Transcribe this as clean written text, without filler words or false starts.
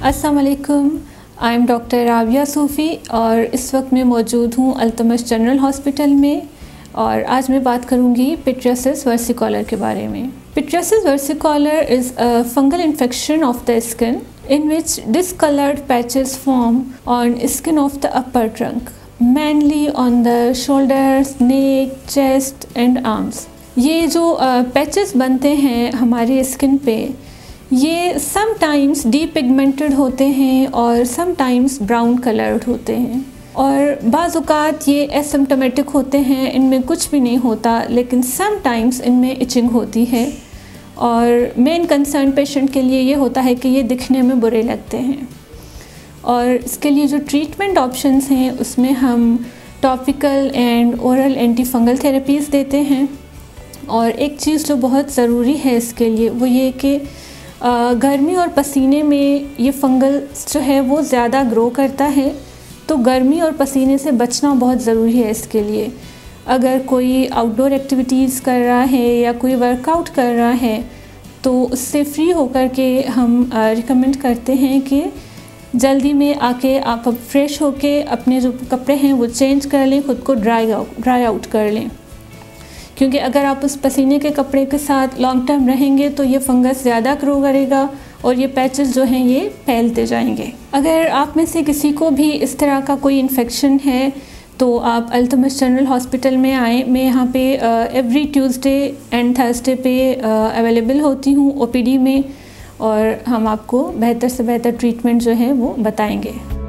अस्सलाम वालेकुम, I am doctor Rabia Sufi और इस वक्त मैं मौजूद हूँ अल्तमश जनरल हॉस्पिटल में। और आज मैं बात करूँगी पिट्रियासिस वर्सिकोलर के बारे में। Pityriasis versicolor is a fungal infection of the skin in which discolored patches form on skin of the upper trunk, mainly on the shoulders, neck, chest and arms. ये जो पैचेस बनते हैं हमारी skin पे, ये समटाइम्स डीपिगमेंटेड होते हैं और समटाइम्स ब्राउन कलर्ड होते हैं और बाज़ औक़ात ये एसिम्प्टोमेटिक होते हैं, इनमें कुछ भी नहीं होता, लेकिन समटाइम्स इनमें इचिंग होती है। और मेन कंसर्न पेशेंट के लिए ये होता है कि ये दिखने में बुरे लगते हैं। और इसके लिए जो ट्रीटमेंट ऑप्शंस हैं उसमें हम topical and oral antifungal therapies देते हैं। और एक चीज़ जो बहुत ज़रूरी है इसके लिए वो ये कि गर्मी और पसीने में ये फंगल जो है वो ज़्यादा ग्रो करता है, तो गर्मी और पसीने से बचना बहुत ज़रूरी है इसके लिए। अगर कोई आउटडोर एक्टिविटीज़ कर रहा है या कोई वर्कआउट कर रहा है तो उससे फ्री होकर के हम रिकमेंड करते हैं कि जल्दी में आके आप फ्रेश होके अपने जो कपड़े हैं वो चेंज कर लें, ख़ुद को ड्राई आउट कर लें, क्योंकि अगर आप उस पसीने के कपड़े के साथ लॉन्ग टर्म रहेंगे तो ये फंगस ज़्यादा ग्रो करेगा और ये पैचेस जो हैं ये फैलते जाएंगे। अगर आप में से किसी को भी इस तरह का कोई इन्फेक्शन है तो आप अल्तमश जनरल हॉस्पिटल में आएँ। मैं यहाँ पे एवरी ट्यूसडे एंड थर्सडे पे अवेलेबल होती हूँ ओपीडी में, और हम आपको बेहतर से बेहतर ट्रीटमेंट जो है वो बताएंगे।